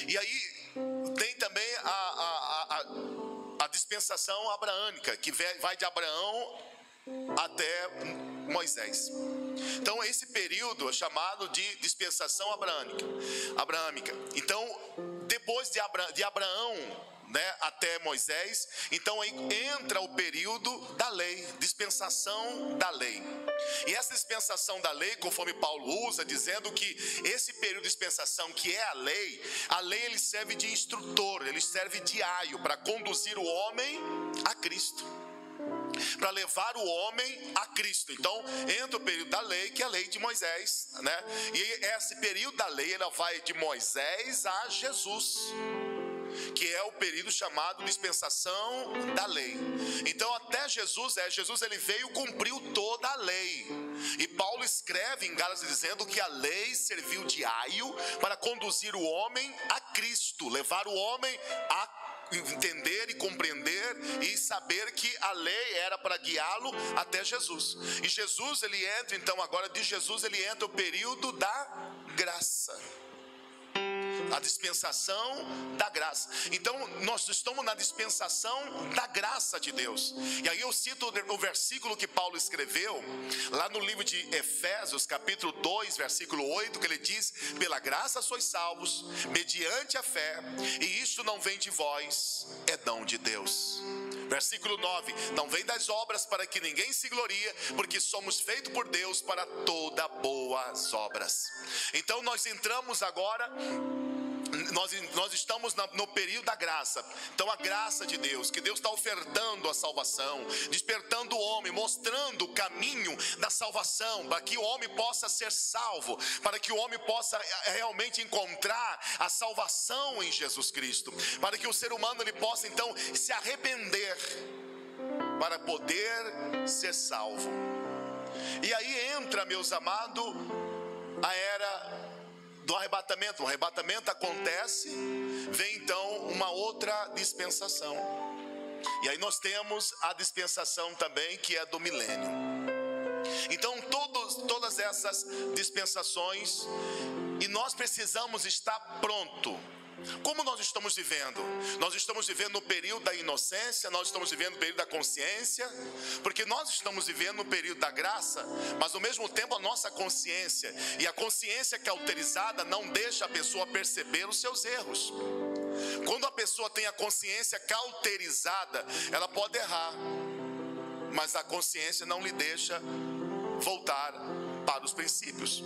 E aí tem também a dispensação abraâmica, que vai de Abraão até Moisés. Então esse período é chamado de dispensação abraâmica. Então depois de Abraão, né, até Moisés, então aí entra o período da lei, dispensação da lei. E essa dispensação da lei, conforme Paulo usa, dizendo que esse período de dispensação, que é a lei ele serve de instrutor, ele serve de aio para conduzir o homem a Cristo, para levar o homem a Cristo. Então entra o período da lei, que é a lei de Moisés, né? E esse período da lei, ela vai de Moisés a Jesus, que é o período chamado dispensação da lei. Então até Jesus ele veio, cumpriu toda a lei. E Paulo escreve em Gálatas dizendo que a lei serviu de aio para conduzir o homem a Cristo, levar o homem a entender e compreender e saber que a lei era para guiá-lo até Jesus. E Jesus, ele entra, então agora de Jesus ele entra o período da graça, a dispensação da graça. Então nós estamos na dispensação da graça de Deus. E aí eu cito o versículo que Paulo escreveu lá no livro de Efésios, capítulo 2, versículo 8, que ele diz: pela graça sois salvos, mediante a fé, e isto não vem de vós, é dom de Deus. Versículo 9: não vem das obras para que ninguém se glorie, porque somos feitos por Deus para todas boas obras. Então nós entramos agora, nós estamos no período da graça. Então a graça de Deus, que Deus está ofertando a salvação, despertando o homem, mostrando o caminho da salvação, para que o homem possa ser salvo, para que o homem possa realmente encontrar a salvação em Jesus Cristo, para que o ser humano ele possa então se arrepender para poder ser salvo. E aí entra, meus amados, a era do arrebatamento. O arrebatamento acontece, vem então uma outra dispensação. E aí nós temos a dispensação também, que é do milênio. Então todas essas dispensações, e nós precisamos estar pronto. Como nós estamos vivendo? Nós estamos vivendo no período da inocência, nós estamos vivendo no período da consciência, porque nós estamos vivendo no período da graça, mas ao mesmo tempo a nossa consciência, e a consciência cauterizada não deixa a pessoa perceber os seus erros. Quando a pessoa tem a consciência cauterizada, ela pode errar, mas a consciência não lhe deixa voltar para os princípios.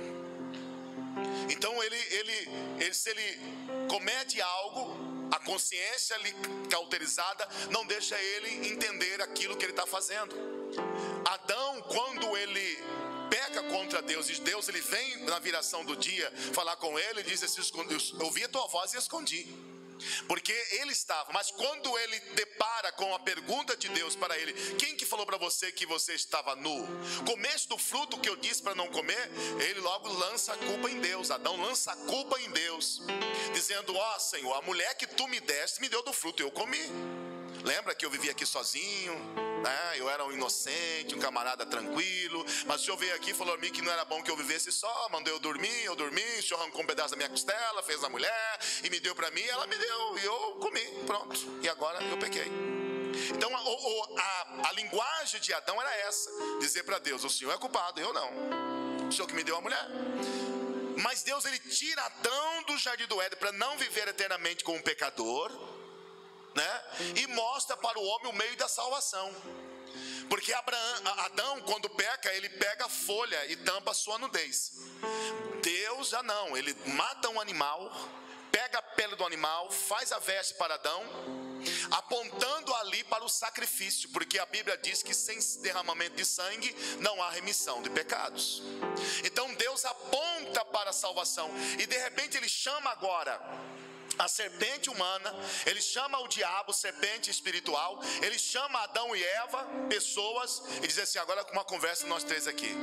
Então se ele comete algo, a consciência cauterizada não deixa ele entender aquilo que ele está fazendo. Adão, quando ele peca contra Deus, e Deus ele vem na viração do dia falar com ele, e diz assim: eu ouvi a tua voz e escondi. Porque ele estava, mas quando ele depara com a pergunta de Deus para ele: quem que falou para você que você estava nu? Comeste do fruto que eu disse para não comer? Ele logo lança a culpa em Deus. Adão lança a culpa em Deus, dizendo: ó Senhor, a mulher que tu me deste me deu do fruto e eu comi. Lembra que eu vivia aqui sozinho, né? Eu era um inocente, um camarada tranquilo, mas o Senhor veio aqui e falou a mim que não era bom que eu vivesse só, mandou eu dormir, o Senhor arrancou um pedaço da minha costela, fez a mulher e me deu para mim, ela me deu e eu comi, pronto, e agora eu pequei. Então a linguagem de Adão era essa, dizer para Deus: o Senhor é culpado, eu não, o Senhor que me deu a mulher. Mas Deus ele tira Adão do jardim do Éden para não viver eternamente como um pecador, né? E mostra para o homem o meio da salvação. Porque Adão, quando peca, ele pega a folha e tampa a sua nudez. Deus já não, ele mata um animal, pega a pele do animal, faz a veste para Adão, apontando ali para o sacrifício, porque a Bíblia diz que sem derramamento de sangue não há remissão de pecados. Então Deus aponta para a salvação, e de repente ele chama agora a serpente humana, ele chama o diabo, serpente espiritual, ele chama Adão e Eva, pessoas, e diz assim: agora com uma conversa nós três aqui.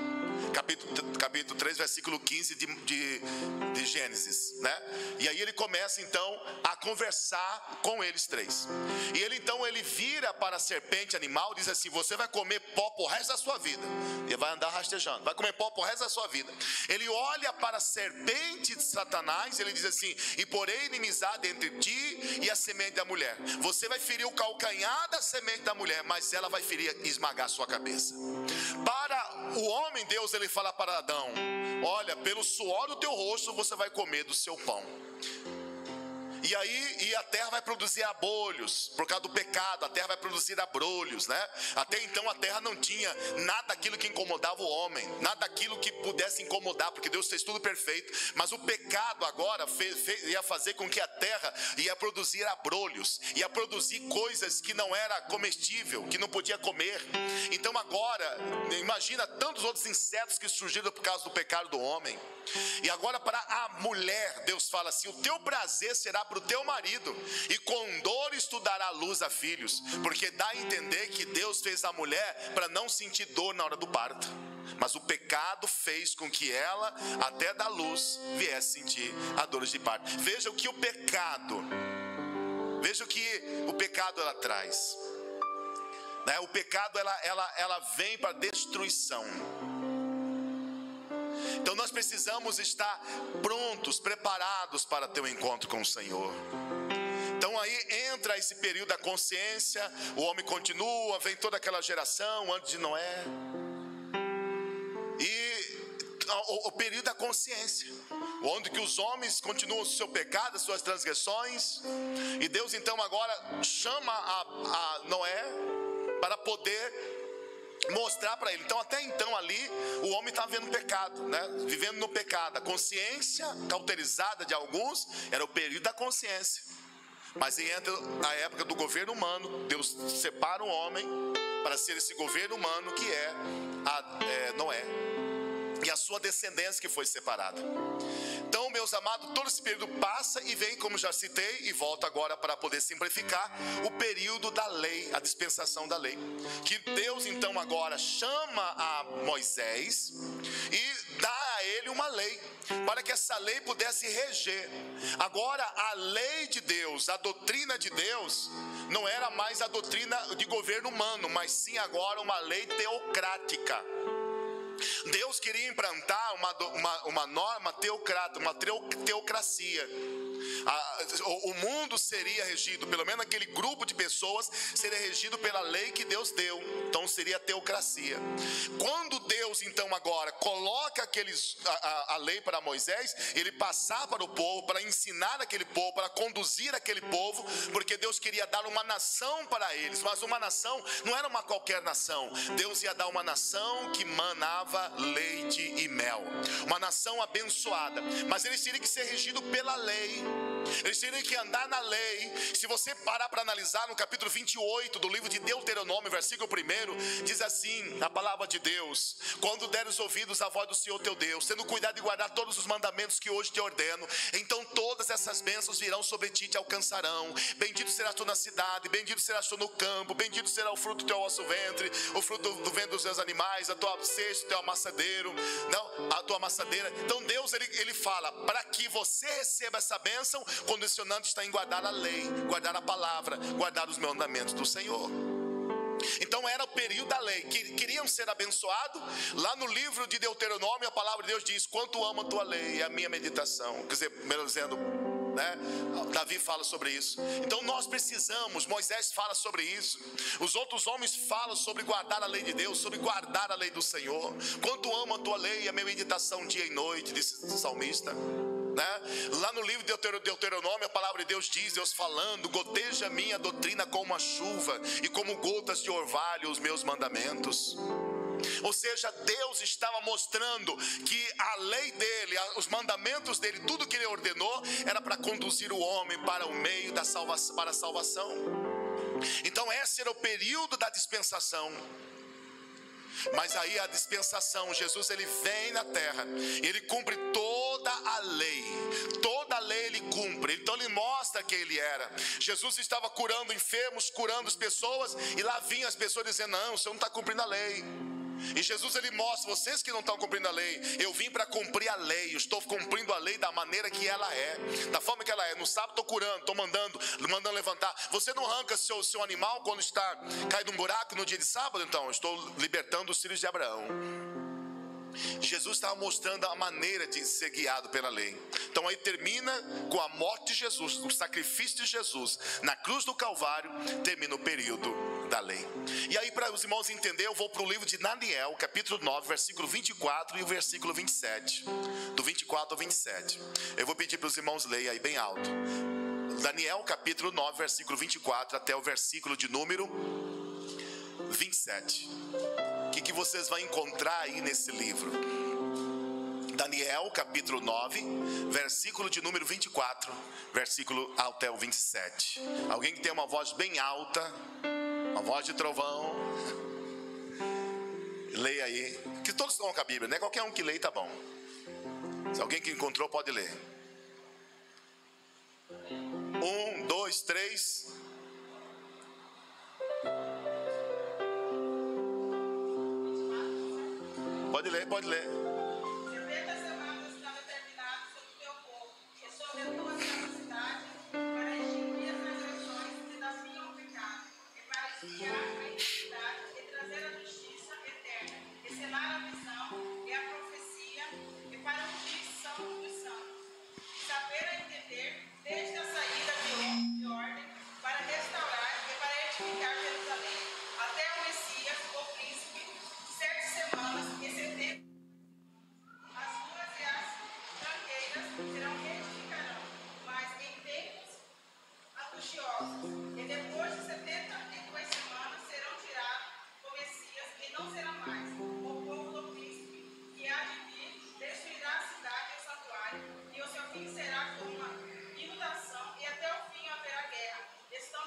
capítulo 3, versículo 15 de Gênesis, né? E aí ele começa então a conversar com eles três. E ele então vira para a serpente animal e diz assim: você vai comer pó por resto da sua vida. E vai andar rastejando, vai comer pó por resto da sua vida. Ele olha para a serpente de Satanás, ele diz assim: e porém inimizade entre ti e a semente da mulher. Você vai ferir o calcanhar da semente da mulher, mas ela vai ferir e esmagar a sua cabeça. Para o homem, Deus ele fala para Adão: olha, pelo suor do teu rosto você vai comer do seu pão. E aí a terra vai produzir abrolhos, por causa do pecado, a terra vai produzir abrolhos, né? Até então a terra não tinha nada daquilo que incomodava o homem, nada daquilo que pudesse incomodar, porque Deus fez tudo perfeito. Mas o pecado agora ia fazer com que a terra ia produzir abrolhos, ia produzir coisas que não era comestível, que não podia comer. Então agora, imagina tantos outros insetos que surgiram por causa do pecado do homem. E agora para a mulher, Deus fala assim: o teu prazer será para o teu marido, e com dores tu dará luz a filhos. Porque dá a entender que Deus fez a mulher para não sentir dor na hora do parto, mas o pecado fez com que ela, até da luz, viesse sentir a dor de parto. Veja o que o pecado ela traz, né? O pecado ela vem para destruição. Então nós precisamos estar prontos, preparados para ter um encontro com o Senhor. Então aí entra esse período da consciência, o homem continua, vem toda aquela geração antes de Noé. E o período da consciência, onde que os homens continuam o seu pecado, as suas transgressões. E Deus então agora chama a Noé para poder mostrar para ele. Então até então ali o homem está vendo pecado, né? Vivendo no pecado. A consciência cauterizada de alguns era o período da consciência. Mas aí entra a época do governo humano. Deus separa o homem para ser esse governo humano que é Noé e a sua descendência que foi separada. Então, meus amados, todo esse período passa e vem, como já citei, e volta agora para poder simplificar, o período da lei, a dispensação da lei. Que Deus então agora chama a Moisés e dá a ele uma lei, para que essa lei pudesse reger. Agora a lei de Deus, a doutrina de Deus, não era mais a doutrina de governo humano, mas sim agora uma lei teocrática. Deus queria implantar uma norma teocrática, uma teocracia. O mundo seria regido, pelo menos aquele grupo de pessoas seria regido pela lei que Deus deu. Então seria a teocracia. Quando Deus então agora coloca a lei para Moisés, ele passar para o povo, para ensinar aquele povo, para conduzir aquele povo, porque Deus queria dar uma nação para eles. Mas uma nação não era uma qualquer nação. Deus ia dar uma nação que manava leite e mel, uma nação abençoada. Mas eles teriam que ser regidos pela lei, eles teriam que andar na lei. Se você parar para analisar no capítulo 28 do livro de Deuteronômio, versículo 1, diz assim a palavra de Deus: quando deres ouvidos à voz do Senhor teu Deus, tendo cuidado de guardar todos os mandamentos que hoje te ordeno, então todas essas bênçãos virão sobre ti e te alcançarão. Bendito serás tu na cidade, bendito serás tu no campo, bendito será o fruto do teu vosso ventre, o fruto do ventre dos teus animais, a tua cesta, o teu amassadeiro, a tua amassadeira. Então Deus ele fala para que você receba essa bênção, condicionando está em guardar a lei, guardar a palavra, guardar os mandamentos do Senhor. Então era o período da lei, que queriam ser abençoados. Lá no livro de Deuteronômio, a palavra de Deus diz: quanto amo a tua lei e a minha meditação. Quer dizer, melhor dizendo, né? Davi fala sobre isso. Então nós precisamos, Moisés fala sobre isso, os outros homens falam sobre guardar a lei de Deus, sobre guardar a lei do Senhor. Quanto amo a tua lei e a minha meditação dia e noite, disse o salmista, né? Lá no livro de Deuteronômio, a palavra de Deus diz, Deus falando: goteja minha doutrina como a chuva, e como gotas de orvalho os meus mandamentos. Ou seja, Deus estava mostrando que a lei dele, os mandamentos dele, tudo que ele ordenou era para conduzir o homem para o meio da salvação, para a salvação. Então esse era o período da dispensação. Mas aí a dispensação, Jesus ele vem na terra, ele cumpre toda a lei ele cumpre. Então ele mostra quem ele era. Jesus estava curando enfermos, curando as pessoas, e lá vinham as pessoas dizendo: não, o senhor não está cumprindo a lei. E Jesus ele mostra, vocês que não estão cumprindo a lei, eu vim para cumprir a lei, eu estou cumprindo a lei da maneira que ela é, da forma que ela é. No sábado estou curando, estou mandando levantar. Você não arranca seu animal quando está caído um buraco no dia de sábado? Então, eu estou libertando os filhos de Abraão. Jesus estava mostrando a maneira de ser guiado pela lei. Então aí termina com a morte de Jesus, o sacrifício de Jesus na cruz do Calvário, termina o período da lei. E aí, para os irmãos entenderem, eu vou para o livro de Daniel, capítulo 9, versículo 24 e o versículo 27. Do 24 ao 27. Eu vou pedir para os irmãos lerem aí bem alto. Daniel, capítulo 9, versículo 24 até o versículo de número 27. O que vocês vão encontrar aí nesse livro? Daniel, capítulo 9, versículo de número 24, versículo até o 27. Alguém que tem uma voz bem alta, uma voz de trovão, leia aí. Que todos estão com a Bíblia, né? Qualquer um que leia tá bom. Se alguém que encontrou pode ler. 1, 2, 3. Pode ler, pode ler. 70 semanas estão determinadas sobre o teu povo e sobre a tua santidade, para extinguir as transgressões que desafiam o pecado, e para espiar a iniquidade e trazer a justiça eterna, e selar a visão e a profecia, e para ungir santo dos santos, e saber a entender desde a saída de ordem, para restaurar e para edificar Jerusalém, até o Messias, o príncipe, 7 semanas e 70. As ruas e as tranqueiras serão reedificarão, mas em tempos angustiosos. E depois de 72 semanas serão tirados o Messias e não será mais o povo do príncipe, que há de vir, destruirá a cidade e o santuário, e o seu fim será como uma inundação, e até o fim haverá guerra. Estão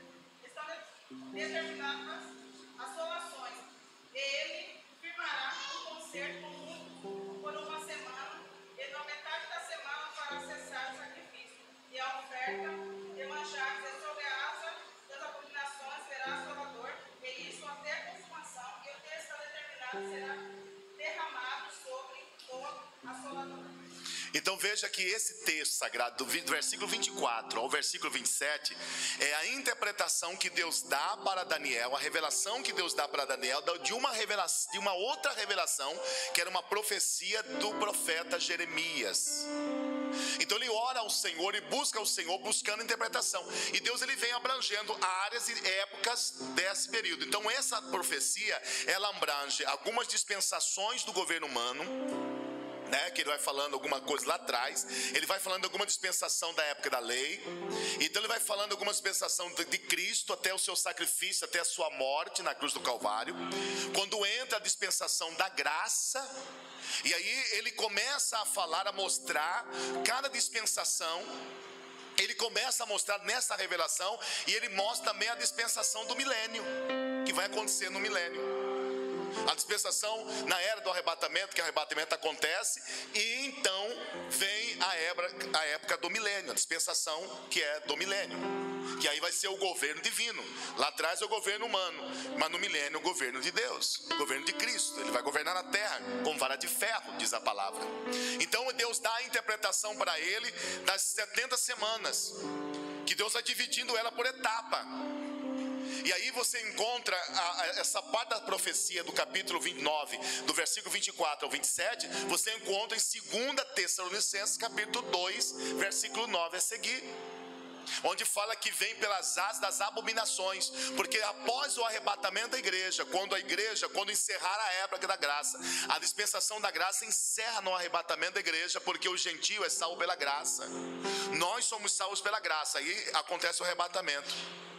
determinadas assolações, e ele firmará um concerto com muitos por uma semana, e na metade da semana fará cessar o sacrifício, e a oferta de manjares, e sobre a asa das abominações verá Salvador, e isso até a consumação, e o texto está determinado será derramado sobre o assolador. Então veja que esse texto sagrado, do versículo 24 ao versículo 27, é a interpretação que Deus dá para Daniel, a revelação que Deus dá para Daniel, de uma outra revelação, que era uma profecia do profeta Jeremias. Então ele ora ao Senhor e busca o Senhor buscando interpretação. E Deus ele vem abrangendo áreas e épocas desse período. Então essa profecia, ela abrange algumas dispensações do governo humano, né, que ele vai falando alguma coisa lá atrás. Ele vai falando alguma dispensação da época da lei. Então ele vai falando alguma dispensação de Cristo até o seu sacrifício, até a sua morte na cruz do Calvário. Quando entra a dispensação da graça, e aí ele começa a falar, a mostrar cada dispensação. Ele começa a mostrar nessa revelação, e ele mostra também a dispensação do milênio, que vai acontecer no milênio. A dispensação na era do arrebatamento, que o arrebatamento acontece, e então vem a época do milênio, a dispensação que é do milênio, que aí vai ser o governo divino. Lá atrás é o governo humano, mas no milênio é o governo de Deus, o governo de Cristo. Ele vai governar na terra com vara de ferro, diz a palavra. Então Deus dá a interpretação para ele das 70 semanas, que Deus vai dividindo ela por etapa. E aí você encontra essa parte da profecia do capítulo 29, do versículo 24 ao 27, você encontra em 2 Tessalonicenses, capítulo 2, versículo 9 a seguir, onde fala que vem pelas asas das abominações, porque após o arrebatamento da igreja, quando encerrar a época da graça, a dispensação da graça encerra no arrebatamento da igreja, porque o gentio é salvo pela graça, nós somos salvos pela graça, aí acontece o arrebatamento.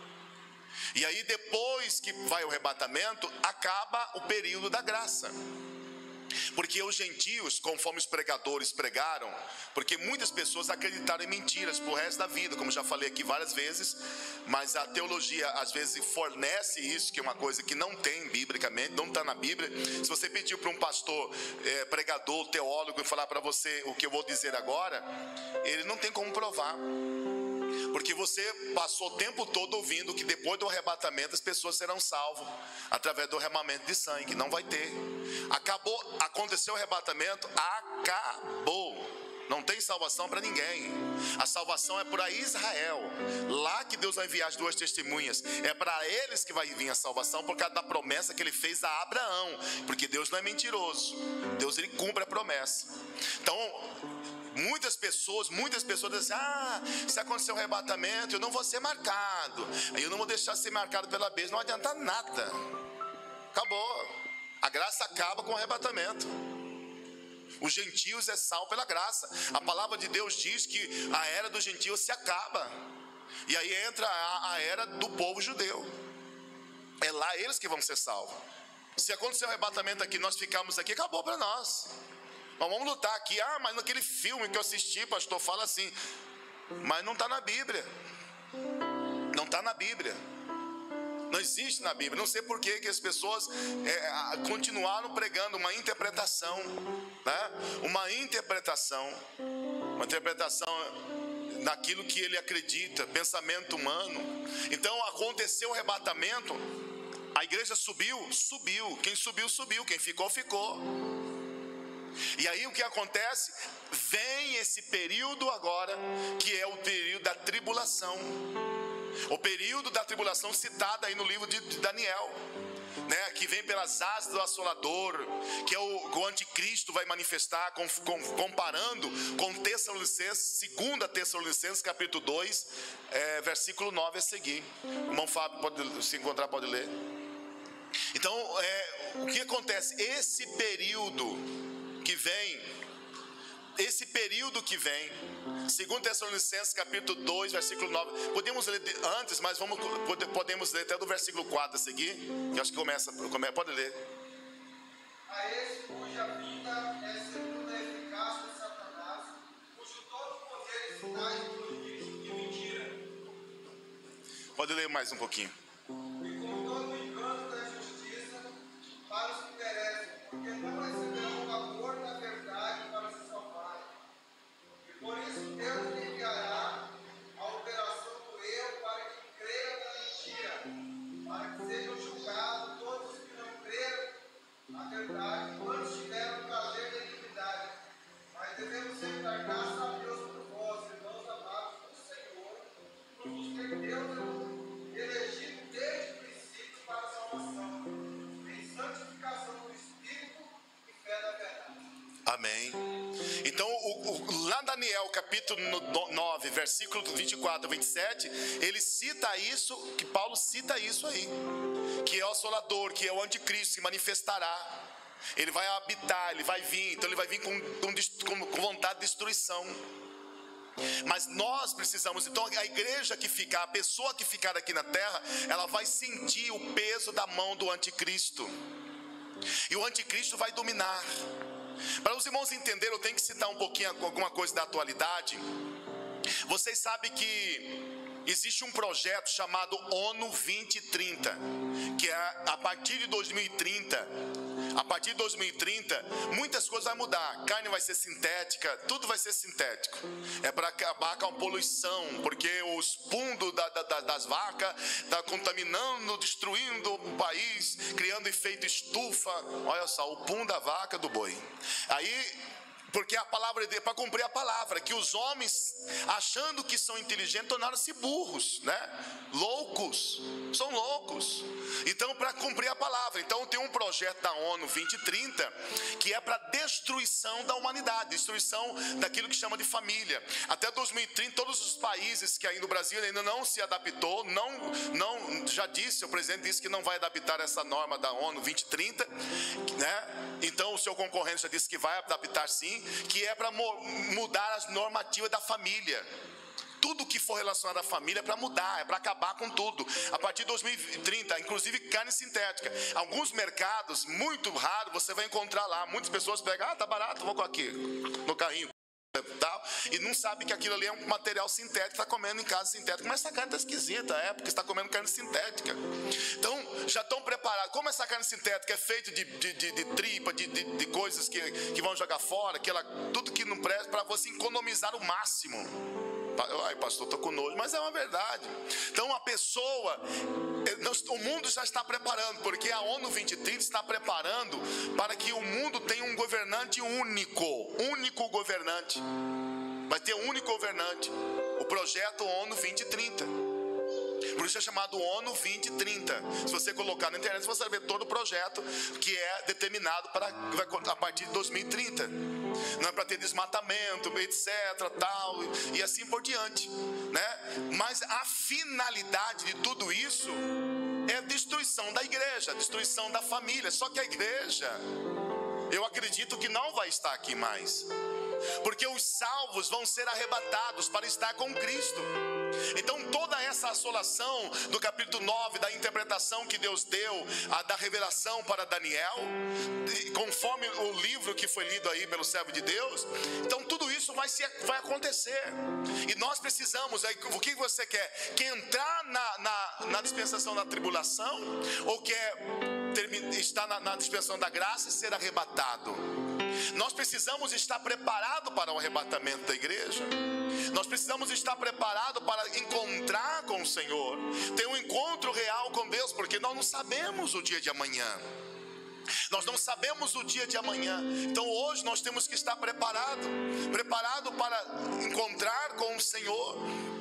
E aí depois que vai o arrebatamento, acaba o período da graça. Porque os gentios, conforme os pregadores pregaram, porque muitas pessoas acreditaram em mentiras pro resto da vida, como já falei aqui várias vezes, mas a teologia às vezes fornece isso, que é uma coisa que não tem biblicamente, não está na Bíblia. Se você pedir para um pastor, pregador, teólogo, falar para você o que eu vou dizer agora, ele não tem como provar. Porque você passou o tempo todo ouvindo que depois do arrebatamento as pessoas serão salvas através do derramamento de sangue. Não vai ter. Acabou, aconteceu o arrebatamento, acabou. Não tem salvação para ninguém. A salvação é para Israel. Lá que Deus vai enviar as 2 testemunhas. É para eles que vai vir a salvação, por causa da promessa que ele fez a Abraão. Porque Deus não é mentiroso. Deus, ele cumpre a promessa. Então, muitas pessoas dizem assim: se acontecer um arrebatamento, eu não vou ser marcado. Aí eu não vou deixar ser marcado pela besta. Não adianta nada. Acabou. A graça acaba com o arrebatamento. Os gentios é salvo pela graça. A palavra de Deus diz que a era dos gentios se acaba. E aí entra a era do povo judeu. É lá eles que vão ser salvos. Se acontecer o arrebatamento aqui, nós ficamos aqui, acabou para nós. Nós vamos lutar aqui. Mas naquele filme que eu assisti, pastor, fala assim. Mas não está na Bíblia. Não está na Bíblia. Não existe na Bíblia. Não sei por que as pessoas continuaram pregando uma interpretação, né? Uma interpretação daquilo que ele acredita, pensamento humano. Então aconteceu o arrebatamento, a igreja subiu. Quem subiu, quem ficou, ficou. E aí o que acontece? Vem esse período agora, que é o período da tribulação. O período da tribulação citado aí no livro de Daniel, né? Que vem pelas asas do assolador, que é o anticristo vai manifestar, comparando com Tessalonicenses, 2 Tessalonicenses capítulo 2, versículo 9 a seguir. O irmão Fábio, pode se encontrar, pode ler. Então, o que acontece? Esse período que vem, 2 Tessalonicenses capítulo 2, versículo 9. Podemos ler antes, mas podemos ler até do versículo 4 a seguir, que acho que começa, pode ler. A esse cuja vinda é segundo a eficácia de Satanás, cujo todo poder e sinais e prodígios de mentira. Pode ler mais um pouquinho. E com todo o engano da justiça para os que perecem, porque não receberão o amor da verdade para se salvarem. E por isso Deus lhe enviará a operação do erro para que creiam na mentira, para que sejam julgados todos os que não creram na verdade, quando tiveram prazer da iniquidade. Mas devemos sempre dar graças a Deus por vós, irmãos amados do Senhor, por vos ter Deus elegido desde o princípio para a salvação, em santificação do Espírito e fé da verdade. Amém. Então, lá Daniel capítulo 9, versículo 24 a 27, ele cita isso, que Paulo cita isso aí, que é o assolador, que é o anticristo, se manifestará. Ele vai habitar, ele vai vir, então ele vai vir com vontade de destruição. Mas nós precisamos, então a igreja que ficar, a pessoa que ficar aqui na terra, ela vai sentir o peso da mão do anticristo. E o anticristo vai dominar. Para os irmãos entenderem, eu tenho que citar um pouquinho alguma coisa da atualidade. Vocês sabem que existe um projeto chamado ONU 2030, que é a partir de 2030. A partir de 2030, muitas coisas vão mudar. Carne vai ser sintética, tudo vai ser sintético. É para acabar com a poluição, porque os pundos das vacas estão contaminando, destruindo o país, criando efeito estufa. Olha só, o pum da vaca, do boi. Aí, porque a palavra de Deus, para cumprir a palavra, que os homens, achando que são inteligentes, tornaram-se burros, né? Loucos, são loucos. Então, para cumprir a palavra, então tem um projeto da ONU 2030, que é para destruição da humanidade, destruição daquilo que chama de família. Até 2030, todos os países que ainda o Brasil ainda não se adaptou, já disse, o presidente disse que não vai adaptar essa norma da ONU 2030, né? Então o seu concorrente já disse que vai adaptar sim, que é para mudar as normativas da família. Tudo que for relacionado à família é para mudar, é para acabar com tudo. A partir de 2030, inclusive carne sintética. Alguns mercados, muito raro, você vai encontrar lá. Muitas pessoas pegam, tá barato, vou com aqui, no carrinho. Tal, e não sabe que aquilo ali é um material sintético, está comendo em casa sintético. Mas essa carne está esquisita, porque está comendo carne sintética. Então, já estão preparados. Como essa carne sintética é feita de tripa, de coisas que vão jogar fora, tudo que não presta, para você economizar o máximo. Ai, pastor, estou com nojo, mas é uma verdade. Então a pessoa, o mundo já está preparando, porque a ONU 2030 está preparando para que o mundo tenha um governante único governante. Vai ter um único governante. O projeto ONU 2030. Por isso é chamado ONU 2030. Se você colocar na internet, você vai ver todo o projeto que é determinado a partir de 2030. Não é para ter desmatamento, etc, tal, e assim por diante, né? Mas a finalidade de tudo isso é a destruição da igreja, a destruição da família. Só que a igreja, eu acredito que não vai estar aqui mais, porque os salvos vão ser arrebatados para estar com Cristo. Então toda essa assolação do capítulo 9, da interpretação que Deus deu, da revelação para Daniel, conforme o livro que foi lido aí pelo servo de Deus, então tudo isso vai acontecer. E nós precisamos, o que você quer? Quer entrar na dispensação da tribulação, ou quer estar na dispensação da graça e ser arrebatado? Nós precisamos estar preparados para o arrebatamento da igreja. Nós precisamos estar preparados para encontrar com o Senhor, ter um encontro real com Deus, porque nós não sabemos o dia de amanhã. Nós não sabemos o dia de amanhã. Então hoje nós temos que estar preparado para encontrar com o Senhor,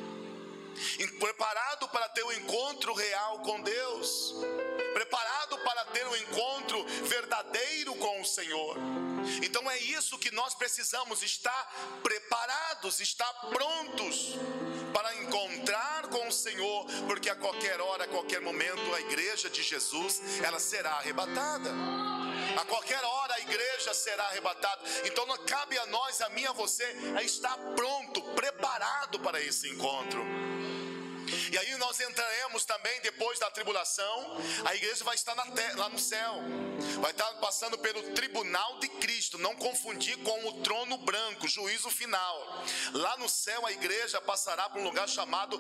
preparado para ter um encontro real com Deus, preparado para ter um encontro verdadeiro com o Senhor. Então é isso que nós precisamos, estar preparados, estar prontos para encontrar com o Senhor, porque a qualquer hora, a qualquer momento, a igreja de Jesus, ela será arrebatada. A qualquer hora a igreja será arrebatada. Então não cabe a nós, a mim, a você, a estar pronto, preparado para esse encontro. E aí nós entraremos também, depois da tribulação, a igreja vai estar lá no céu, vai estar passando pelo tribunal de Cristo. Não confundir com o trono branco, juízo final. Lá no céu a igreja passará por um lugar chamado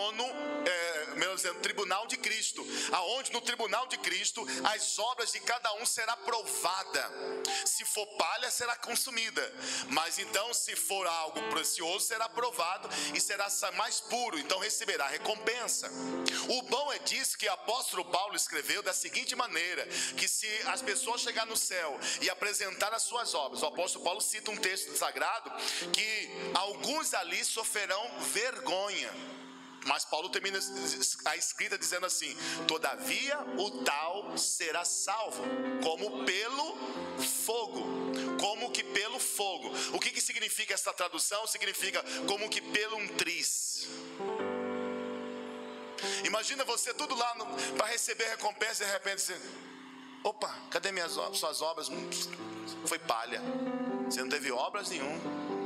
tribunal de Cristo, aonde no tribunal de Cristo as obras de cada um será provada. Se for palha, será consumida, mas então se for algo precioso, será provado e será mais puro, então receberá recompensa. O bom é disso que o apóstolo Paulo escreveu da seguinte maneira, que se as pessoas chegar no céu e apresentar as suas obras, o apóstolo Paulo cita um texto sagrado que alguns ali sofrerão vergonha, mas Paulo termina a escrita dizendo assim: todavia o tal será salvo, como pelo fogo. Como que pelo fogo. O que significa essa tradução? Significa como que pelo um tris. Imagina você tudo lá para receber recompensa, e de repente você: opa, cadê suas obras? Foi palha, você não teve obras nenhuma.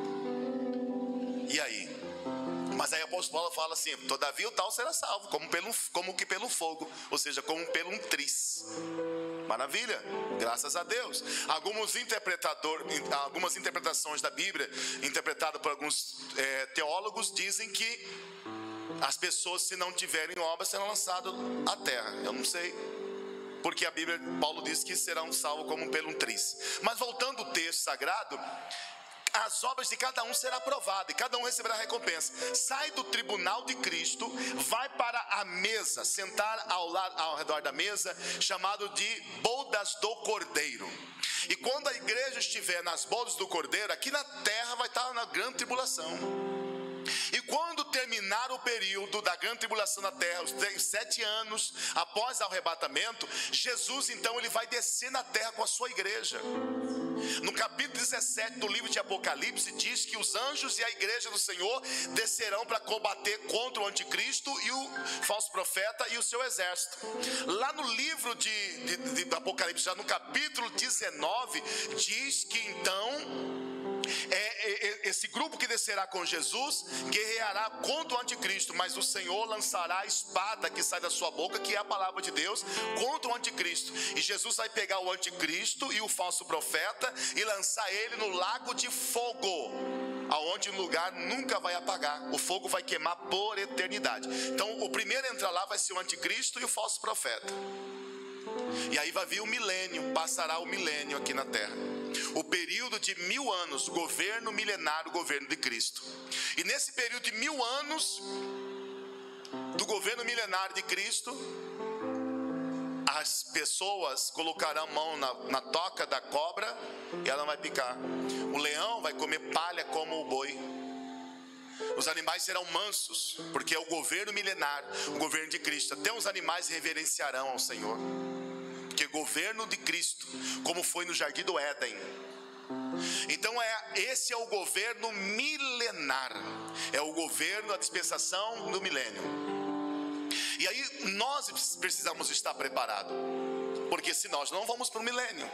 E aí? Mas aí o apóstolo Paulo fala assim: todavia o tal será salvo, como que pelo fogo, ou seja, como pelo um tris. Maravilha, graças a Deus. Algumas interpretações da Bíblia, interpretadas por alguns teólogos, dizem que as pessoas, se não tiverem obras, serão lançadas à terra. Eu não sei, porque a Bíblia, Paulo diz que serão salvos como pelo um tris. Mas voltando ao texto sagrado, as obras de cada um será provada e cada um receberá recompensa. Sai do tribunal de Cristo, vai para a mesa, sentar ao redor da mesa, chamado de bodas do Cordeiro. E quando a igreja estiver nas bodas do Cordeiro, aqui na terra vai estar na grande tribulação. E quando terminar o período da grande tribulação na terra, os 7 anos após o arrebatamento, Jesus então ele vai descer na terra com a sua igreja. No capítulo 17 do livro de Apocalipse diz que os anjos e a igreja do Senhor descerão para combater contra o anticristo e o falso profeta e o seu exército. Lá no livro de Apocalipse, já no capítulo 19, diz que então esse grupo que descerá com Jesus guerreará contra o anticristo, mas o Senhor lançará a espada que sai da sua boca, que é a palavra de Deus, contra o anticristo. E Jesus vai pegar o anticristo e o falso profeta e lançar ele no lago de fogo, aonde o lugar nunca vai apagar. O fogo vai queimar por eternidade. Então o primeiro a entrar lá vai ser o anticristo e o falso profeta. E aí vai vir o milênio, passará o milênio aqui na terra. o período de 1000 anos, o governo milenário, o governo de Cristo. E nesse período de 1000 anos do governo milenário de Cristo, as pessoas colocarão a mão na toca da cobra e ela não vai picar. O leão vai comer palha como o boi. Os animais serão mansos, porque é o governo milenário, o governo de Cristo. Até os animais reverenciarão ao Senhor, porque governo de Cristo, como foi no Jardim do Éden. Então esse é o governo milenar, é o governo da dispensação do milênio. E aí nós precisamos estar preparados, porque se nós não vamos para o milênio,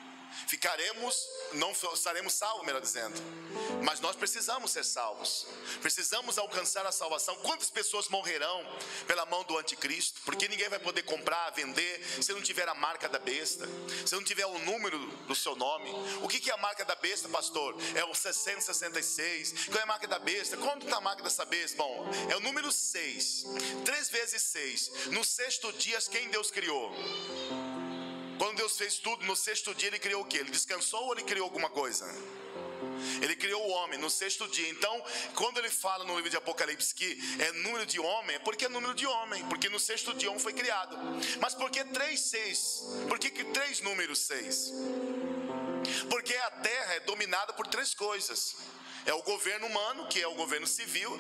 não estaremos salvos, melhor dizendo. Mas nós precisamos ser salvos, precisamos alcançar a salvação. Quantas pessoas morrerão pela mão do anticristo? Porque ninguém vai poder comprar, vender, se não tiver a marca da besta, se não tiver o número do seu nome. O que é a marca da besta, pastor? É o 666. Qual é a marca da besta? Quanto está a marca dessa besta? Bom, é o número 6, 3 vezes 6. No sexto dia, quem Deus criou? Quando Deus fez tudo, no sexto dia Ele criou o quê? Ele descansou ou Ele criou alguma coisa? Ele criou o homem no sexto dia. Então, quando Ele fala no livro de Apocalipse que é número de homem, é porque é número de homem, porque no sexto dia um foi criado. Mas por que 3, 6? Por que 3 números 6? Porque a terra é dominada por 3 coisas. É o governo humano, que é o governo civil,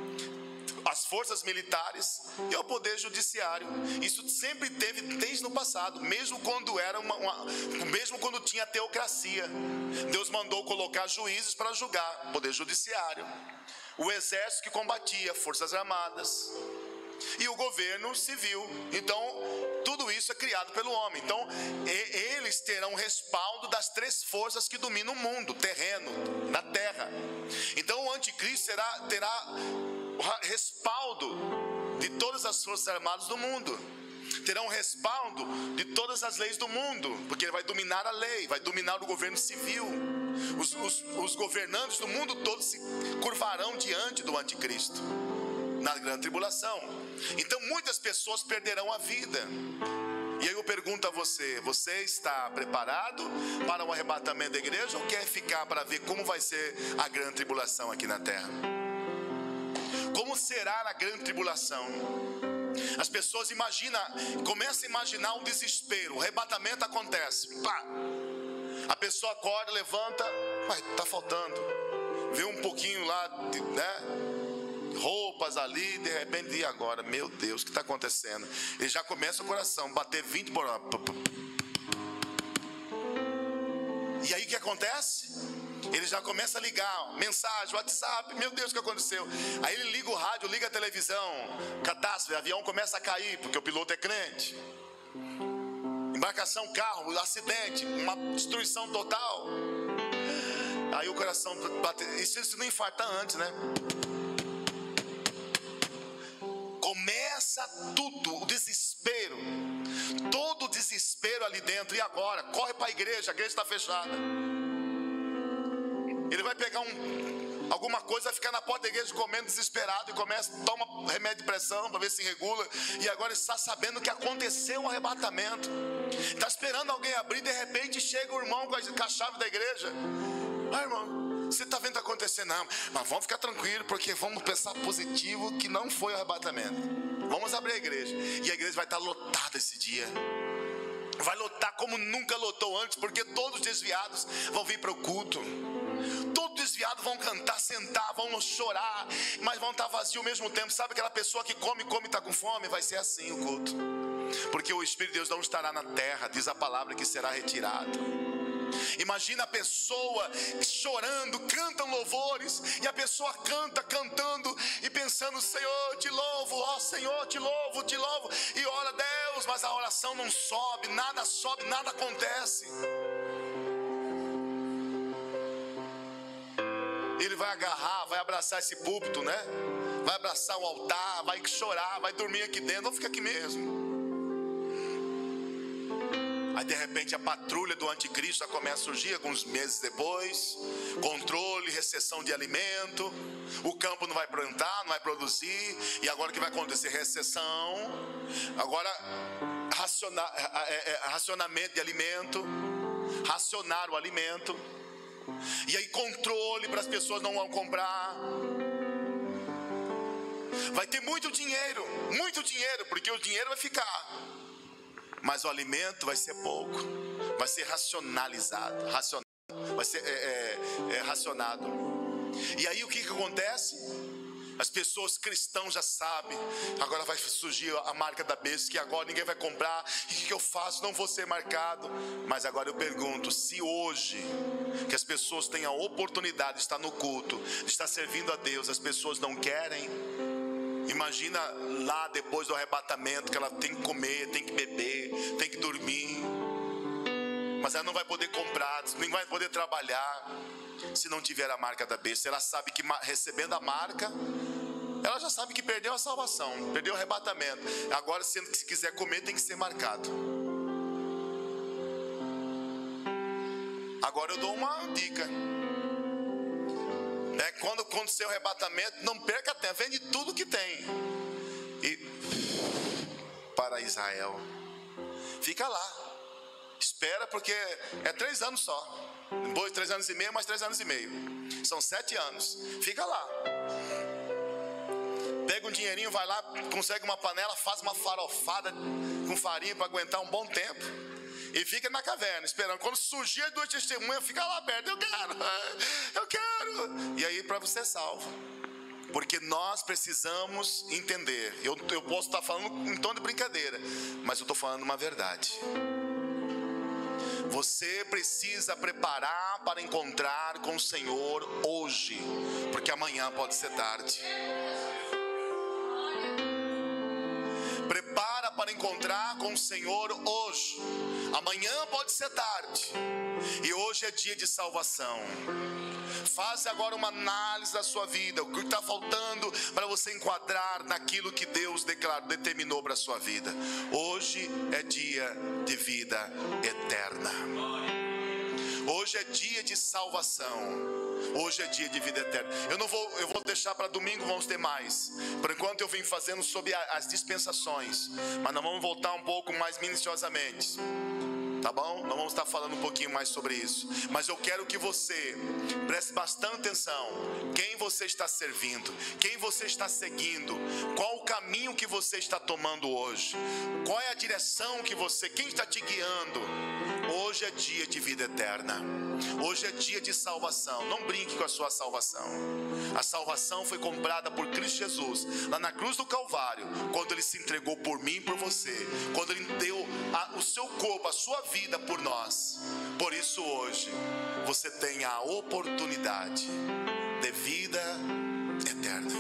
as forças militares e o poder judiciário. Isso sempre teve desde no passado, mesmo quando era mesmo quando tinha teocracia. Deus mandou colocar juízes para julgar, poder judiciário, o exército que combatia, forças armadas, e o governo civil. Então, tudo isso é criado pelo homem. Então, eles terão respaldo das 3 forças que dominam o mundo terreno, na terra. Então, o anticristo terá respaldo de todas as forças armadas do mundo, terão respaldo de todas as leis do mundo, porque ele vai dominar a lei, vai dominar o governo civil. Os governantes do mundo todo se curvarão diante do anticristo na grande tribulação. Então muitas pessoas perderão a vida. E aí eu pergunto a você: você está preparado para o arrebatamento da igreja, ou quer ficar para ver como vai ser a grande tribulação aqui na terra? Como será na grande tribulação? As pessoas começam a imaginar um desespero. O arrebatamento acontece, pá. A pessoa acorda, levanta, mas está faltando. Vê um pouquinho lá, roupas ali, de repente, e agora? Meu Deus, o que está acontecendo? Ele já começa o coração, bater 20 por hora. E aí o que acontece? Ele já começa a ligar, mensagem, WhatsApp, meu Deus, o que aconteceu? Aí ele liga o rádio, liga a televisão, catástrofe, avião começa a cair, porque o piloto é crente. Embarcação, carro, acidente, uma destruição total. Aí o coração bate, isso não infarta antes, né? Começa tudo, o desespero, todo o desespero ali dentro. E agora? Corre para a igreja está fechada. Ele vai pegar alguma coisa, vai ficar na porta da igreja comendo desesperado, e toma remédio de pressão para ver se regula. E agora está sabendo que aconteceu um arrebatamento, está esperando alguém abrir. De repente chega o irmão com a chave da igreja. Ah, irmão, você está vendo o que está acontecendo? Não, mas vamos ficar tranquilos, porque vamos pensar positivo, que não foi o arrebatamento. Vamos abrir a igreja, e a igreja vai estar lotada esse dia. Vai lotar como nunca lotou antes, porque todos os desviados vão vir para o culto. Todos desviados vão cantar, sentar, vão chorar, mas vão estar vazios ao mesmo tempo. Sabe aquela pessoa que come e está com fome? Vai ser assim o culto, porque o Espírito de Deus não estará na terra, diz a palavra que será retirado. Imagina a pessoa chorando, cantam louvores, e a pessoa cantando e pensando: Senhor, te louvo, ó Senhor, te louvo, e ora Deus, mas a oração não sobe, nada acontece. Ele vai agarrar, vai abraçar esse púlpito, né? Vai abraçar o altar, vai chorar, vai dormir aqui dentro, ou fica aqui mesmo. Aí de repente a patrulha do anticristo já começa a surgir alguns meses depois. Controle, recessão de alimento. O campo não vai plantar, não vai produzir. E agora o que vai acontecer? Recessão. Agora racionamento de alimento. racionar o alimento. E aí controle para as pessoas não vão comprar. Vai ter muito dinheiro, porque o dinheiro vai ficar, mas o alimento vai ser pouco, vai ser racionalizado, vai ser racionado. E aí o que acontece? As pessoas cristãs já sabem, agora vai surgir a marca da besta, que agora ninguém vai comprar, e o que eu faço? Não vou ser marcado. Mas agora eu pergunto, se hoje, que as pessoas têm a oportunidade de estar no culto, de estar servindo a Deus, as pessoas não querem, imagina lá depois do arrebatamento, que ela tem que comer, tem que beber, tem que dormir, mas ela não vai poder comprar, nem vai poder trabalhar, se não tiver a marca da besta. Ela sabe que recebendo a marca, ela já sabe que perdeu a salvação, perdeu o arrebatamento. Agora, se quiser comer, tem que ser marcado. Agora eu dou uma dica. Quando acontecer o arrebatamento, não perca tempo, vende tudo que tem e para Israel. Fica lá, espera, porque é 3 anos só. Depois 3 anos e meio, mais 3 anos e meio, são 7 anos. Fica lá, pega um dinheirinho, vai lá, consegue uma panela, faz uma farofada com farinha para aguentar um bom tempo, e fica na caverna esperando. Quando surgir as 2 testemunhas, fica lá perto. Eu quero. E aí para você é salvo. Porque nós precisamos entender. Eu posso estar falando em tom de brincadeira, mas eu estou falando uma verdade. Você precisa preparar para encontrar com o Senhor hoje, porque amanhã pode ser tarde. Prepara para encontrar com o Senhor hoje. Amanhã pode ser tarde. E hoje é dia de salvação. Faz agora uma análise da sua vida. O que está faltando para você enquadrar naquilo que Deus determinou para a sua vida. Hoje é dia de vida eterna. Hoje é dia de salvação. Hoje é dia de vida eterna. Eu vou deixar para domingo, vamos ter mais. Por enquanto eu vim fazendo sobre as dispensações, mas nós vamos voltar um pouco mais minuciosamente. Tá bom? Nós vamos estar falando um pouquinho mais sobre isso. Mas eu quero que você preste bastante atenção. Quem você está servindo? Quem você está seguindo? Qual o caminho que você está tomando hoje? Qual é a direção que quem está te guiando? Hoje é dia de vida eterna. Hoje é dia de salvação. Não brinque com a sua salvação. A salvação foi comprada por Cristo Jesus lá na cruz do Calvário, quando Ele se entregou por mim e por você, quando Ele deu o seu corpo, a sua vida por nós. Por isso hoje você tem a oportunidade de vida eterna.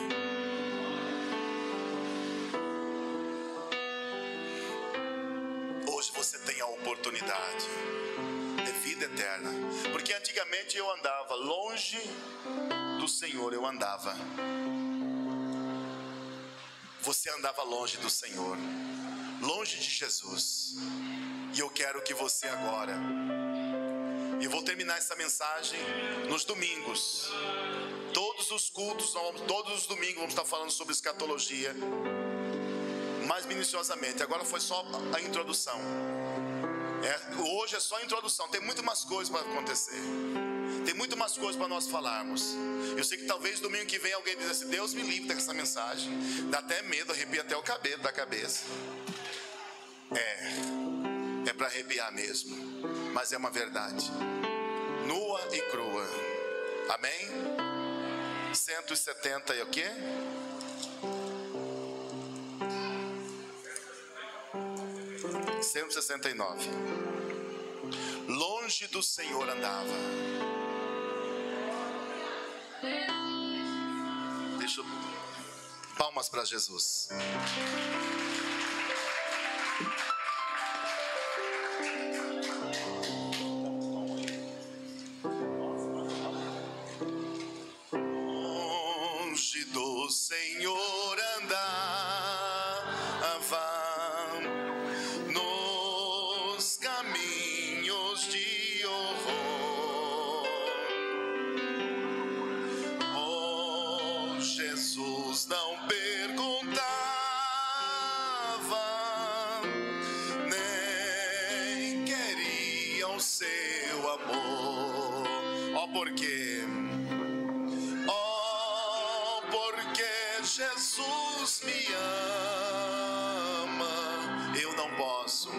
Hoje você tem a oportunidade de vida eterna. Porque antigamente eu andava longe do Senhor, Você andava longe do Senhor, longe de Jesus. E eu quero que você agora, e eu vou terminar essa mensagem nos domingos. Todos os cultos, todos os domingos vamos estar falando sobre escatologia mais minuciosamente. Agora foi só a introdução. Hoje é só a introdução. Tem muito mais coisas para acontecer. Tem muito mais coisas para nós falarmos. Eu sei que talvez domingo que vem alguém diz assim: Deus me livre dessa mensagem. Dá até medo, arrepia até o cabelo da cabeça. É para arrepiar mesmo. Mas é uma verdade nua e crua. Amém? 170 e o quê? 169. Longe do Senhor andava. Palmas para Jesus. Longe do Senhor andava nos caminhos de horror. Oh, Jesus não perguntava, nem queria o seu porque Jesus me ama, eu não posso.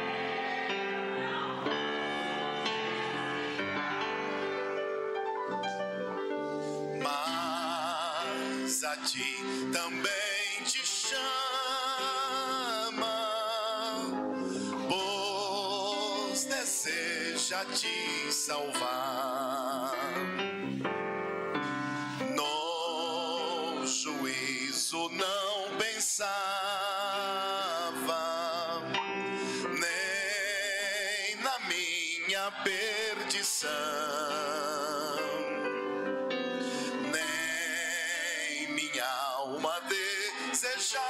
Mas a ti também te chama, pois deseja te salvar. No juízo não pensava, nem na minha perdição, nem minha alma desejava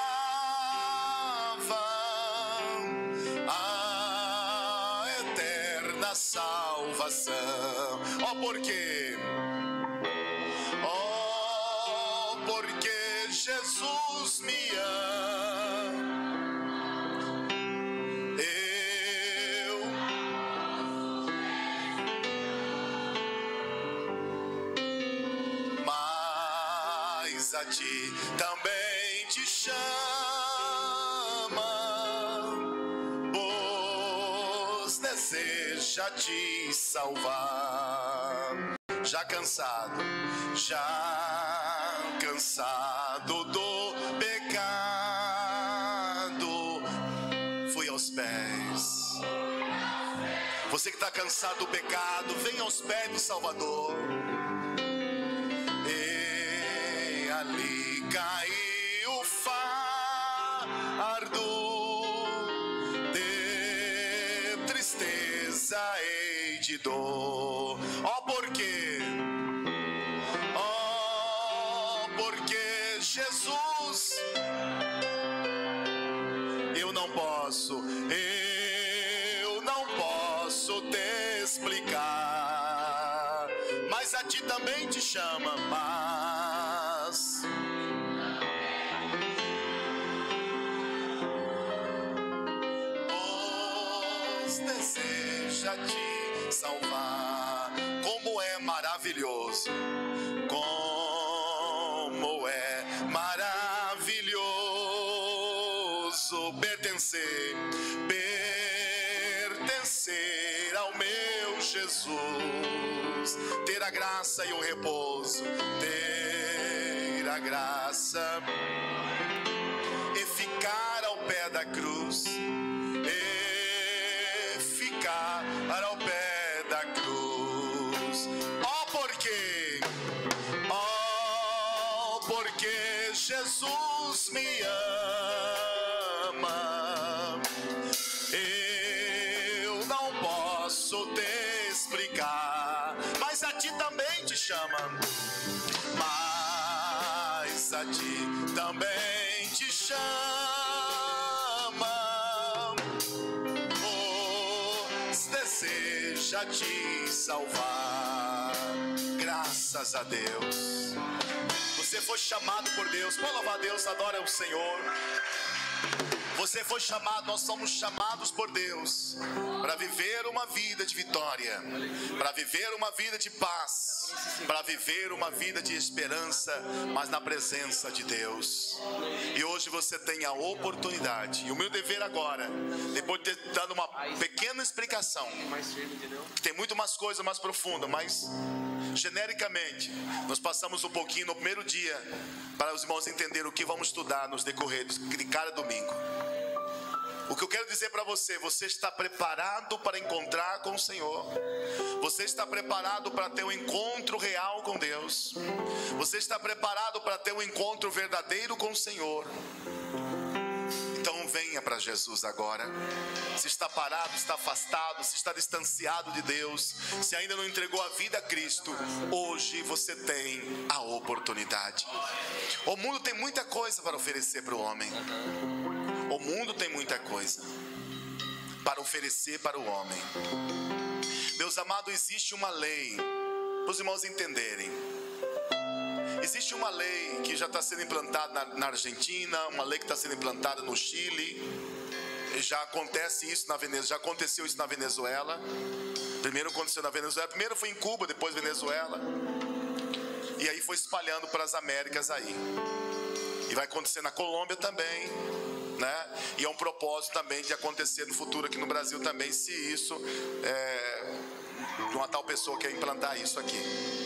a eterna salvação. Ó, porque Jesus me ama, mas a ti também te chama, pois deseja te salvar. Já cansado do pecado, fui aos pés. Você que está cansado do pecado, vem aos pés do Salvador. E ali caiu o fardo de tristeza e de dor. Ó, porque Jesus, eu não posso te explicar, mas a ti também te chama, mas pois deseja te salvar. Como é maravilhoso, como é maravilhoso pertencer ao meu Jesus, ter a graça e o repouso, ter a graça e ficar ao pé da cruz, e ficar ao pé da cruz. Porque Jesus me ama, eu não posso te explicar, mas a ti também te chama, mas a ti também te chama, pois deseja te salvar. Graças a Deus. Você foi chamado por Deus. Pode louvar a Deus, adora o Senhor. Você foi chamado, nós somos chamados por Deus para viver uma vida de vitória, para viver uma vida de paz, para viver uma vida de esperança, mas na presença de Deus. E hoje você tem a oportunidade, e o meu dever agora, depois de ter dado uma pequena explicação, que tem muito mais coisa mais profunda, mas genericamente, nós passamos um pouquinho no primeiro dia para os irmãos entenderem o que vamos estudar nos decorreres de cada domingo. O que eu quero dizer para você, você está preparado para encontrar com o Senhor? Você está preparado para ter um encontro real com Deus? Você está preparado para ter um encontro verdadeiro com o Senhor? Então venha para Jesus agora. Se está parado, está afastado, se está distanciado de Deus, se ainda não entregou a vida a Cristo, hoje você tem a oportunidade. O mundo tem muita coisa para oferecer para o homem. O mundo tem muita coisa para oferecer para o homem. Meus amados, existe uma lei, para os irmãos entenderem. Existe uma lei que já está sendo implantada na Argentina, uma lei que está sendo implantada no Chile. Já acontece isso na Venezuela, já aconteceu isso na Venezuela. Primeiro aconteceu na Venezuela, primeiro foi em Cuba, depois Venezuela. E aí foi espalhando para as Américas aí. E vai acontecer na Colômbia também, né? E é um propósito também de acontecer no futuro aqui no Brasil também, se isso uma tal pessoa quer implantar isso aqui.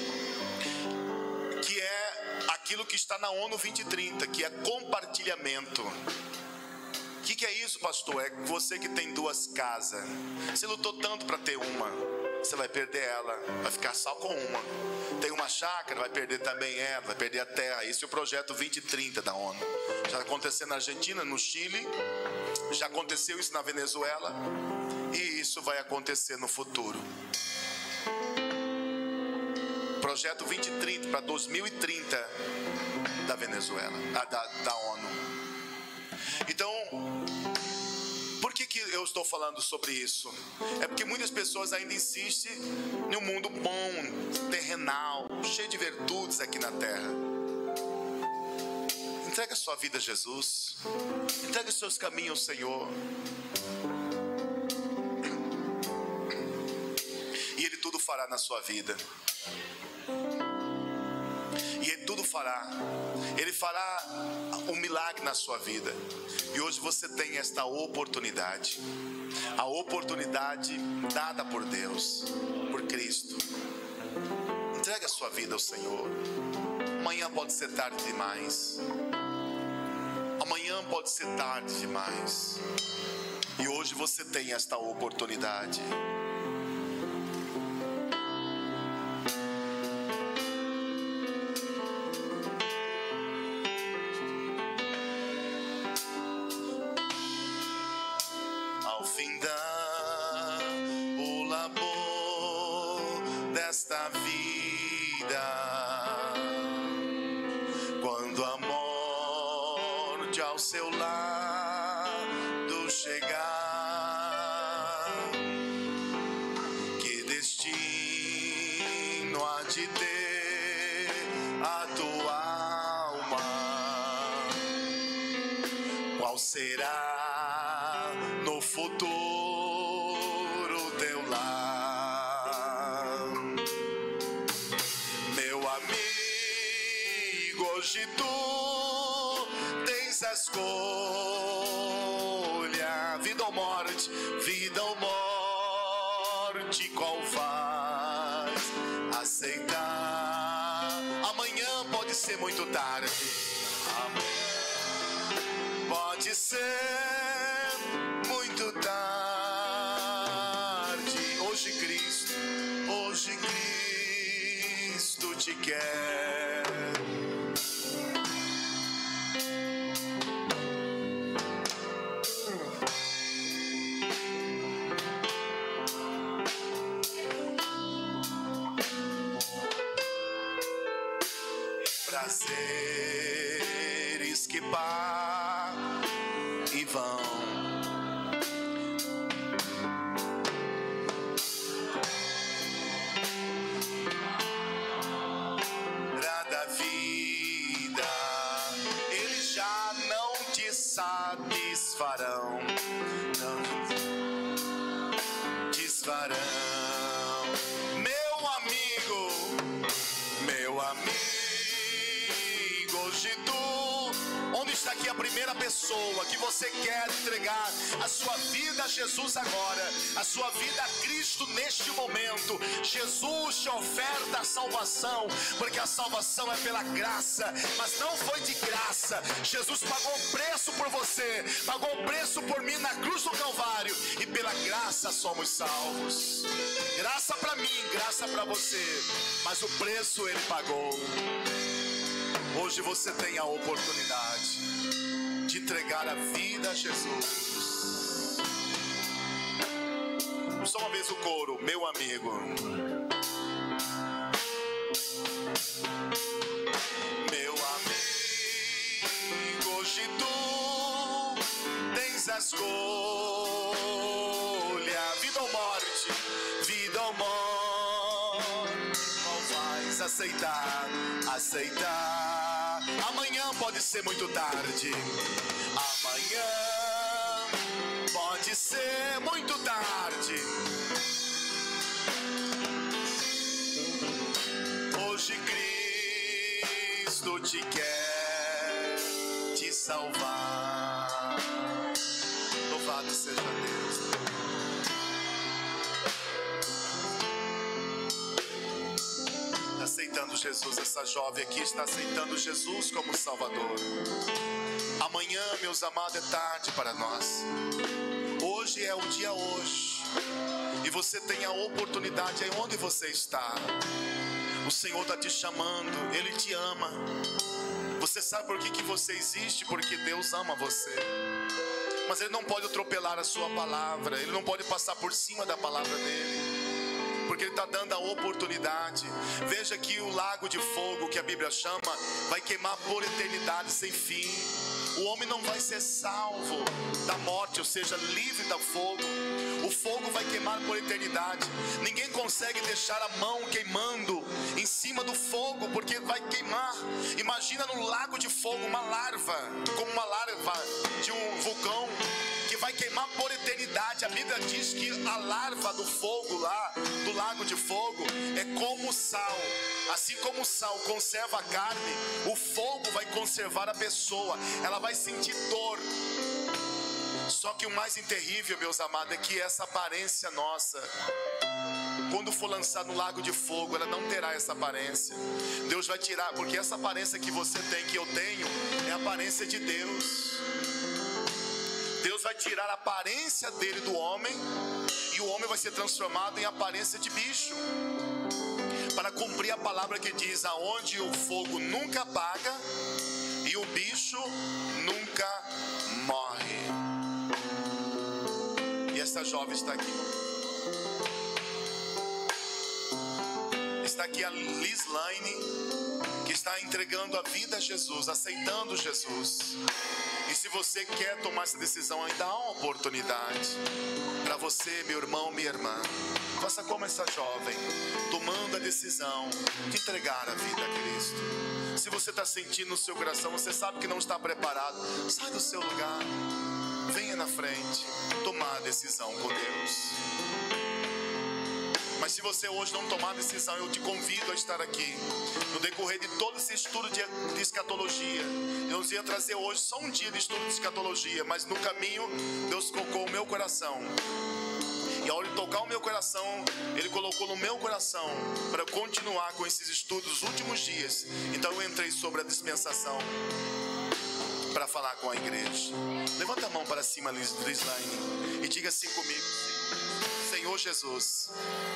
Que é aquilo que está na ONU 2030, que é compartilhamento. O que é isso, pastor? É você que tem 2 casas. Você lutou tanto para ter uma, você vai perder ela, vai ficar só com uma. Tem uma chácara, vai perder também ela, vai perder a terra. Esse é o projeto 2030 da ONU. Já aconteceu na Argentina, no Chile, já aconteceu isso na Venezuela, e isso vai acontecer no futuro. Projeto 2030 para 2030 da Venezuela, da ONU. Então, por que eu estou falando sobre isso? É porque muitas pessoas ainda insistem em um mundo bom, terrenal, cheio de virtudes aqui na terra. Entrega a sua vida a Jesus. Entrega os seus caminhos ao Senhor. E Ele tudo fará na sua vida. E Ele tudo fará. Ele fará um milagre na sua vida. E hoje você tem esta oportunidade. A oportunidade dada por Deus, por Cristo. Entrega a sua vida ao Senhor. Amanhã pode ser tarde demais. Amanhã pode ser tarde demais. E hoje você tem esta oportunidade. Ao findar o labor desta vida, quando a morte ao seu lado chegar, que destino há de ter a tua alma? Qual será no futuro teu lar? Meu amigo, hoje tu tens a escolha, vida ou morte, vida ou morte, qual faz aceitar? Amanhã pode ser muito tarde, amanhã pode ser muito tarde. Hoje Cristo te quer. Prazeres que e vão, da vida, eles já não te satisfarão, não desfarão. Meu amigo, hoje onde está aqui a primeira pessoa que você quer entregar a sua vida a Jesus agora, a sua vida a Cristo neste momento? Jesus te oferta a salvação, porque a salvação é pela graça, mas não foi de graça. Jesus pagou um preço por você, pagou um preço por mim na cruz do Calvário, e pela graça somos salvos. Graça para mim, graça para você, mas o preço Ele pagou. Hoje você tem a oportunidade de entregar a vida a Jesus. Só uma vez o coro, meu amigo. Meu amigo, hoje tu tens a escolha, vida ou morte, vida ou morte, qual vais aceitar? Amanhã pode ser muito tarde. Amanhã pode ser muito tarde. Hoje Cristo te quer te salvar. Louvado seja Deus. Aceitando Jesus, essa jovem aqui está aceitando Jesus como Salvador. Amanhã, meus amados, é tarde para nós. Hoje é o dia hoje. E você tem a oportunidade aí onde você está. O Senhor está te chamando, Ele te ama. Você sabe por que você existe? Porque Deus ama você. Mas Ele não pode atropelar a sua palavra. Ele não pode passar por cima da palavra dEle. Porque Ele está dando a oportunidade. Veja que o lago de fogo, que a Bíblia chama, vai queimar por eternidade sem fim. O homem não vai ser salvo da morte, ou seja, livre do fogo. O fogo vai queimar por eternidade. Ninguém consegue deixar a mão queimando em cima do fogo, porque vai queimar. Imagina no lago de fogo uma larva, como uma larva de um vulcão, que vai queimar por eternidade. A Bíblia diz que a larva do fogo lá, do lago de fogo, é como o sal. Assim como o sal conserva a carne, o fogo vai conservar a pessoa. Ela vai sentir dor. Só que o mais terrível, meus amados, é que essa aparência nossa, quando for lançada no lago de fogo, ela não terá essa aparência. Deus vai tirar, porque essa aparência que você tem, que eu tenho, é a aparência de Deus. Deus vai tirar a aparência dele do homem, e o homem vai ser transformado em aparência de bicho, para cumprir a palavra que diz: aonde o fogo nunca apaga e o bicho nunca morre. E essa jovem está aqui. Está aqui a Lislaine, que está entregando a vida a Jesus, aceitando Jesus. E se você quer tomar essa decisão, ainda há uma oportunidade para você, meu irmão, minha irmã. Faça como essa jovem, tomando a decisão de entregar a vida a Cristo. Se você está sentindo no seu coração, você sabe que não está preparado, sai do seu lugar, venha na frente, tomar a decisão com Deus. Mas se você hoje não tomar a decisão, eu te convido a estar aqui. No decorrer de todo esse estudo de escatologia, eu ia trazer hoje só um dia de estudo de escatologia, mas no caminho Deus colocou o meu coração. E ao Ele tocar o meu coração, Ele colocou no meu coração para continuar com esses estudos nos últimos dias. Então eu entrei sobre a dispensação para falar com a igreja. Levanta a mão para cima, Lislaine, e diga assim comigo: Senhor Jesus,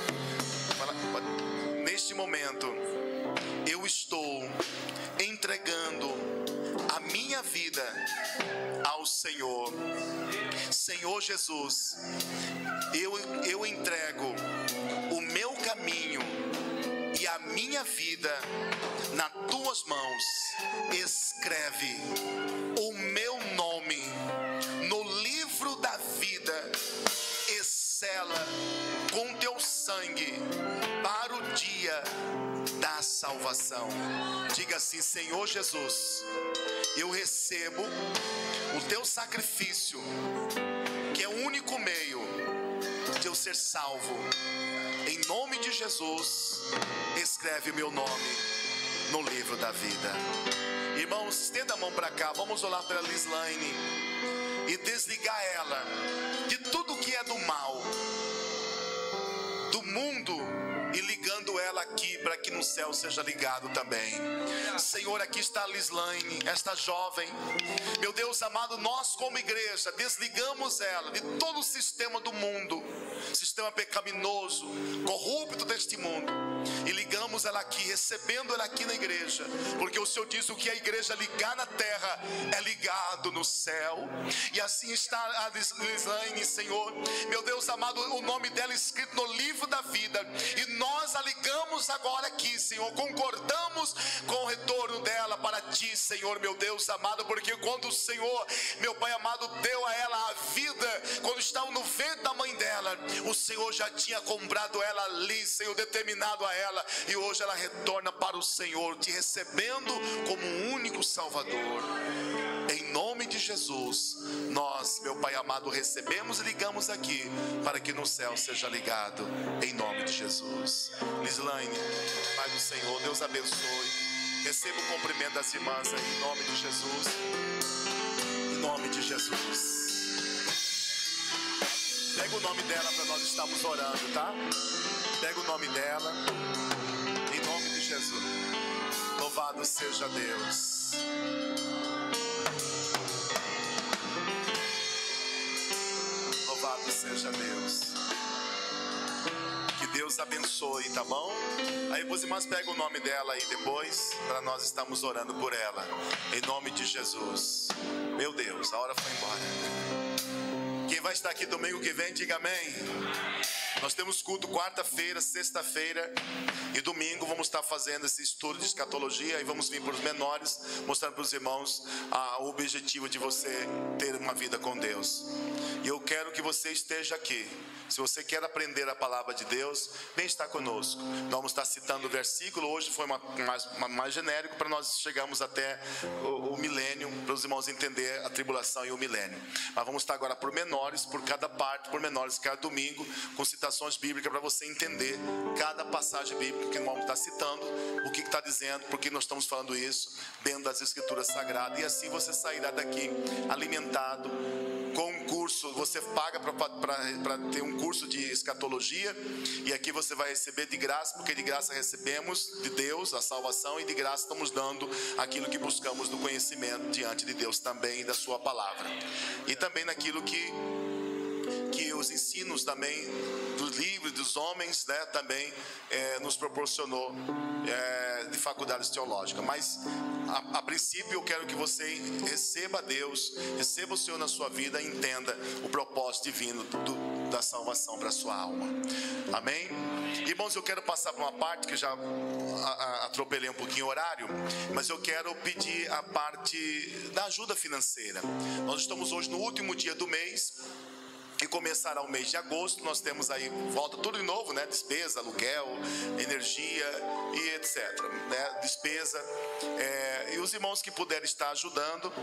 neste momento eu estou entregando a minha vida ao Senhor. Senhor Jesus, eu entrego o meu caminho e a minha vida nas tuas mãos. Escreve o meu nome no livro da vida e sela com teu sangue para o dia da salvação. Diga assim: Senhor Jesus, eu recebo o teu sacrifício, que é o único meio de eu ser salvo. Em nome de Jesus, escreve o meu nome no livro da vida. Irmãos, estenda a mão para cá. Vamos orar pela Lislaine e desligar ela de tudo que é do mal, do mundo, e ligando ela aqui para que no céu seja ligado também. Senhor, aqui está a Lislaine, esta jovem. Meu Deus amado, nós como igreja desligamos ela de todo o sistema do mundo, sistema pecaminoso, corrupto deste mundo, e ligamos ela aqui, recebendo ela aqui na igreja, porque o Senhor diz: o que a igreja ligar na terra é ligado no céu. E assim está a Lislaine, Senhor, meu Deus amado, o nome dela é escrito no livro da vida, e nós a ligamos agora aqui, Senhor. Concordamos com o retorno dela para ti, Senhor, meu Deus amado, porque quando o Senhor, meu Pai amado, deu a ela a vida, quando estava no ventre da mãe dela, o Senhor já tinha comprado ela ali, Senhor, determinado a ela, e hoje ela retorna para o Senhor, te recebendo como um único Salvador. Em nome de Jesus, nós meu Pai amado, recebemos e ligamos aqui, para que no céu seja ligado, em nome de Jesus. Lislaine, Pai do Senhor, Deus abençoe. Receba o cumprimento das irmãs aí, em nome de Jesus. Em nome de Jesus. Pega o nome dela para nós estarmos orando, tá? Pega o nome dela, em nome de Jesus. Louvado seja Deus. Louvado seja Deus. Que Deus abençoe, tá bom? Aí os irmãos pegam o nome dela aí depois, para nós estarmos orando por ela, em nome de Jesus. Meu Deus, a hora foi embora. Quem vai estar aqui domingo que vem, diga amém. Nós temos culto quarta-feira, sexta-feira e domingo. Vamos estar fazendo esse estudo de escatologia e vamos vir para os menores, mostrando para os irmãos o objetivo de você ter uma vida com Deus. E eu quero que você esteja aqui. Se você quer aprender a palavra de Deus, vem estar conosco. Nós vamos estar citando o versículo. Hoje foi mais genérico, para nós chegarmos até o milênio, para os irmãos entenderem a tribulação e o milênio. Mas vamos estar agora por menores, por cada parte, por menores, cada domingo, com citações bíblicas, para você entender cada passagem bíblica que nós vamos estar citando, o que está dizendo, por que nós estamos falando isso, dentro das Escrituras Sagradas. E assim você sairá daqui alimentado, com um curso. Você paga para ter um curso de escatologia, e aqui você vai receber de graça, porque de graça recebemos de Deus a salvação, e de graça estamos dando aquilo que buscamos do conhecimento diante de Deus também, e da sua palavra, e também naquilo que os ensinos também dos livros, dos homens, né, também nos proporcionou de faculdades teológicas. Mas a princípio eu quero que você receba Deus, receba o Senhor na sua vida e entenda o propósito divino da salvação para a sua alma. Amém? Irmãos, eu quero passar para uma parte que eu já atropelei um pouquinho o horário, mas eu quero pedir a parte da ajuda financeira. Nós estamos hoje no último dia do mês, e começará o mês de agosto. Nós temos aí, volta tudo de novo, né? Despesa, aluguel, energia e etc, né? Despesa, e os irmãos que puderem estar ajudando,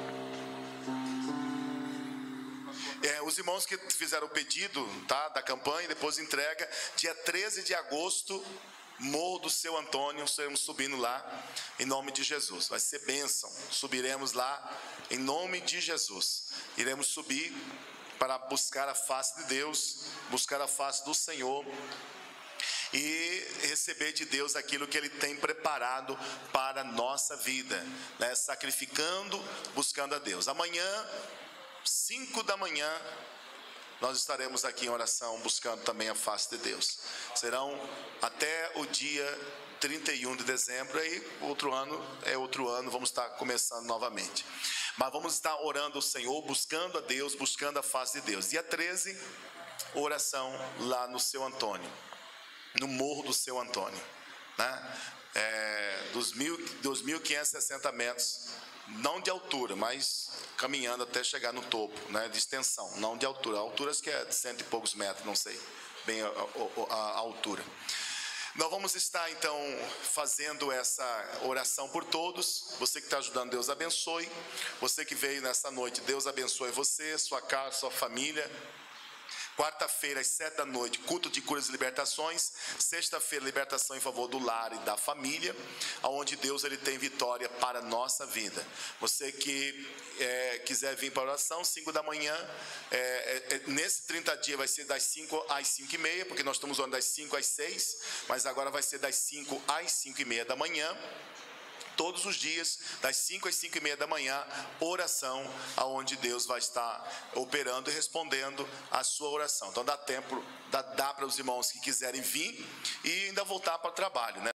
os irmãos que fizeram o pedido, tá, da campanha, depois entrega, dia 13 de agosto, Morro do Seu Antônio, estaremos subindo lá, em nome de Jesus. Vai ser bênção, subiremos lá, em nome de Jesus. Iremos subir para buscar a face de Deus, buscar a face do Senhor e receber de Deus aquilo que Ele tem preparado para a nossa vida, né? Sacrificando, buscando a Deus. Amanhã, 5 da manhã, nós estaremos aqui em oração, buscando também a face de Deus. Serão até o dia 31 de dezembro, aí outro ano, vamos estar começando novamente. Mas vamos estar orando ao Senhor, buscando a Deus, buscando a face de Deus. Dia 13, oração lá no Seu Antônio, no Morro do Seu Antônio, né? Dos 2.560 metros, não de altura, mas caminhando até chegar no topo, né? De extensão, não de altura. Alturas que é de 100 e poucos metros, não sei bem a altura. Nós vamos estar então fazendo essa oração por todos. Você que está ajudando, Deus abençoe. Você que veio nessa noite, Deus abençoe você, sua casa, sua família. Quarta-feira, às 7 da noite, culto de curas e libertações. Sexta-feira, libertação em favor do lar e da família, onde Deus ele tem vitória para a nossa vida. Você que quiser vir para a oração, 5 da manhã, nesse 30 dias vai ser das 5 às 5h30, porque nós estamos orando das 5 às 6, mas agora vai ser das 5 às 5h30 da manhã. Todos os dias, das 5 às 5h30 da manhã, oração, aonde Deus vai estar operando e respondendo a sua oração. Então dá tempo, dá para os irmãos que quiserem vir e ainda voltar para o trabalho, né?